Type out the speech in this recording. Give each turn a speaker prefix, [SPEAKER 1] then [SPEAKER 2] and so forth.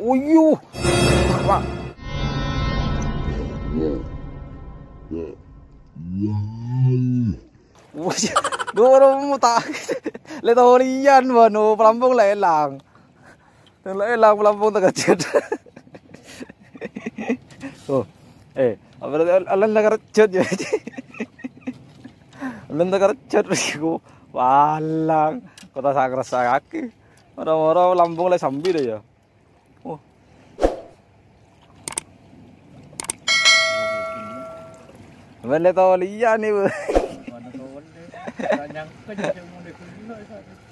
[SPEAKER 1] Uyuh. Pak. Duro mo ta. Letorian wano pelampung lelang. Lelang pelampung tagacet. Oh. Apa alan nagarcet ya. Alan nagarcet ko. Walang kota sagrasa kaki. Orang-orang lambung le sambil deh ya. Oh. Benda tolian ni. Mana tolian? Tanyang kerja mau dikulit.